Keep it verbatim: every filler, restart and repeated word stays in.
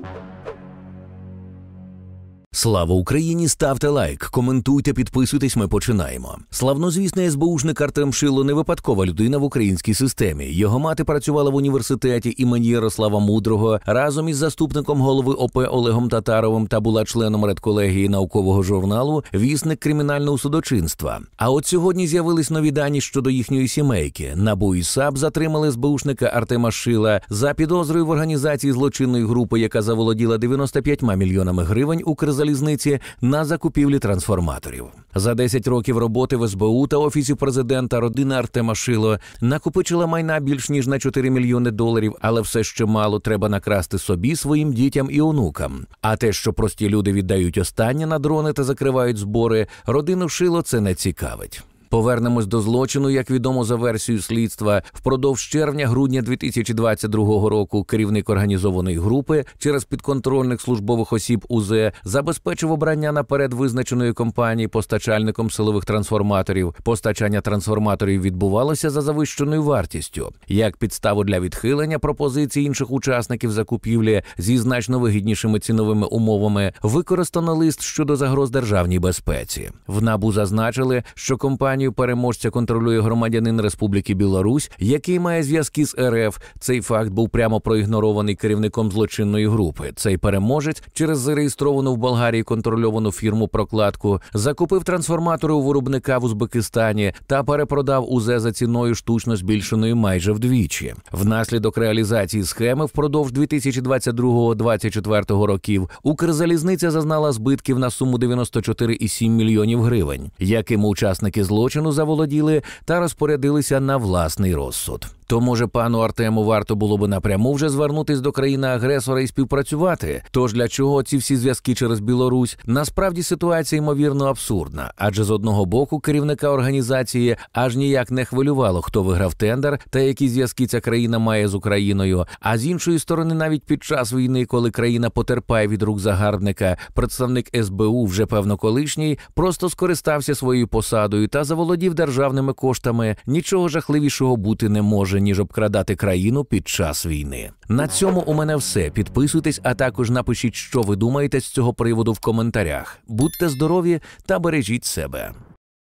Слава Україні! Ставте лайк, коментуйте, підписуйтесь, ми починаємо. Славнозвісний ес бе ушник Артем Шило не випадкова людина в українській системі. Його мати працювала в університеті імені Ярослава Мудрого разом із заступником голови о пе Олегом Татаровим та була членом редколегії наукового журналу «Вісник кримінального судочинства». А от сьогодні з'явились нові дані щодо їхньої сімейки. НАБУ і САП затримали ес бе ушника Артема Шила за підозрою в організації злочинної групи, яка заволоділа дев'яноста п'ятьма мільйонами гривень Укрзалізниці на закупівлі трансформаторів. За десять років роботи в ес бе у та Офісі президента родина Артема Шило накопичила майна більш ніж на чотири мільйони доларів, але все ще мало, треба накрасти собі, своїм дітям і онукам. А те, що прості люди віддають останнє на дрони та закривають збори, родину Шило це не цікавить. Повернемось до злочину. Як відомо за версією слідства, впродовж червня-грудня дві тисячі двадцять другого року керівник організованої групи через підконтрольних службових осіб у зет забезпечив обрання наперед визначеної компанії постачальником силових трансформаторів. Постачання трансформаторів відбувалося за завищеною вартістю. Як підставу для відхилення пропозицій інших учасників закупівлі зі значно вигіднішими ціновими умовами використано лист щодо загроз державній безпеці. В НАБУ зазначили, що компанія переможця контролює громадянин Республіки Білорусь, який має зв'язки з ер еф. Цей факт був прямо проігнорований керівником злочинної групи. Цей переможець через зареєстровану в Болгарії контрольовану фірму-прокладку закупив трансформатори у виробника в Узбекистані та перепродав у зет за ціною штучно збільшеною майже вдвічі. Внаслідок реалізації схеми впродовж дві тисячі двадцять другого - двадцять четвертого років Укрзалізниця зазнала збитків на суму дев'яносто чотири цілих сім мільйонів гривень, якими учасники злочину заволоділи та розпорядилися на власний розсуд. То, може, пану Артему варто було би напряму вже звернутись до країни-агресора і співпрацювати? Тож для чого ці всі зв'язки через Білорусь? Насправді ситуація, ймовірно, абсурдна. Адже з одного боку керівника організації аж ніяк не хвилювало, хто виграв тендер та які зв'язки ця країна має з Україною. А з іншої сторони, навіть під час війни, коли країна потерпає від рук загарбника, представник ес бе у, вже певно колишній, просто скористався своєю посадою та заволодів державними коштами. Нічого жахливішого бути не може, ніж обкрадати країну під час війни. На цьому у мене все. Підписуйтесь, а також напишіть, що ви думаєте з цього приводу в коментарях. Будьте здорові та бережіть себе.